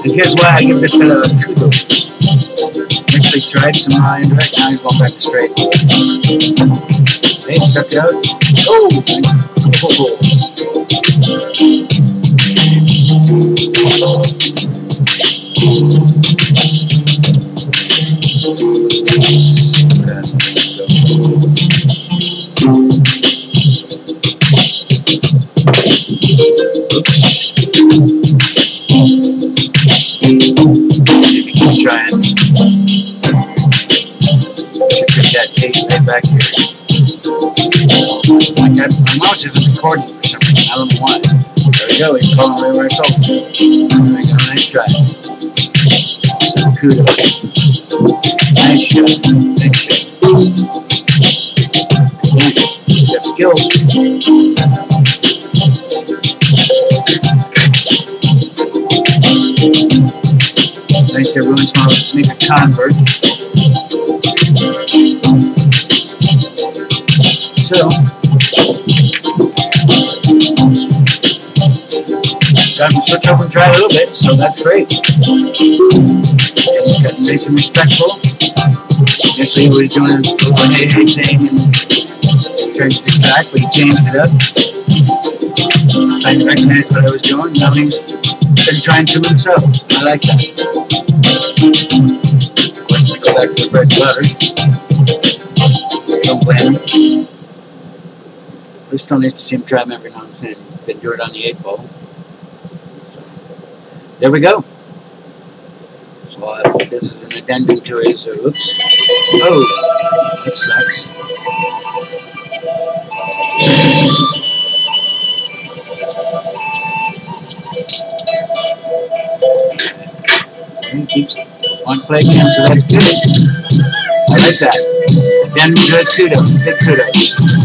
And here's why I give this fellow a kudos. Actually tried some indirect, now he's going back to straight. Hey, struck it out. Oh! He's trying. Should put that tape right back here. My mouse isn't recording for some reason. I don't know why. There we go. He's calling away where I told him. There we go. Nice try. So kudos. Nice shot. Nice shot. You got skill. Nice to every once in a while make a convert. So, got him to switch over and try a little bit, so that's great. And he's got nice and respectful. Initially he was doing a little hey thing and trying to distract, but he changed it up. Trying to recognize what I was doing. Now he's been trying to himself. I like that. Of course, we go back to the bread and butter. Don't blame him. We still need to see him try them every now and then. Didn't do it on the 8 ball. So, there we go. So this is an addendum to his. Oops. Oh, that sucks. And keeps on playing again, so that's good. I like that. Addendum to his kudos. Good kudos.